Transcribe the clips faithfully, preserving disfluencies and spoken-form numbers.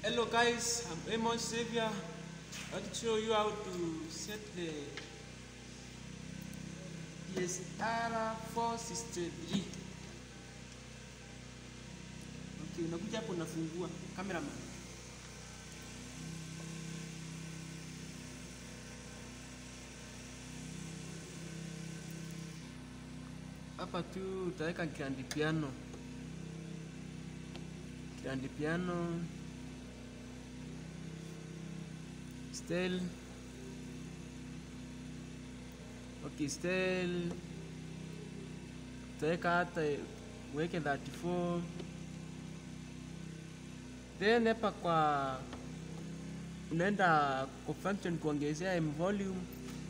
Hello guys, I'm Amos Xavier. I want to show you how to set the D S R four sixty-three. Okay, unakuja hapo unafungua cameraman. Hapa tu utaweka grand piano. Grand piano style. Okay, style utaweka hata weke thirty-four. Then hapa kwa unaenda kwa function kuongezea m volume.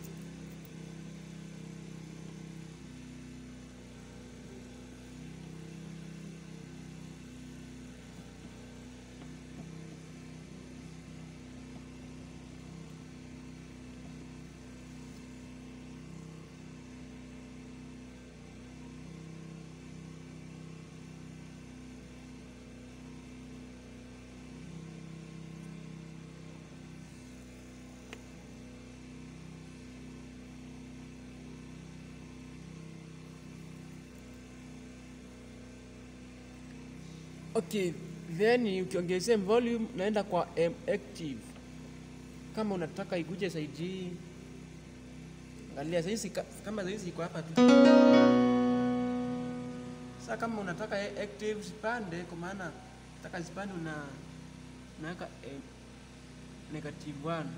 Okay, then ukiongezea volume naenda kwa M active. Kama unataka iguje zaidi hii. Angalia sasa kama sasa iko hapa tu. Sasa kama unataka active zipande kwa maana nataka zipande una naweka eh, negative one.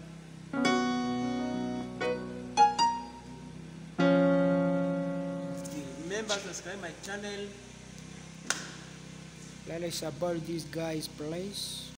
Okay, remember to subscribe my channel. Let us support these guys, please.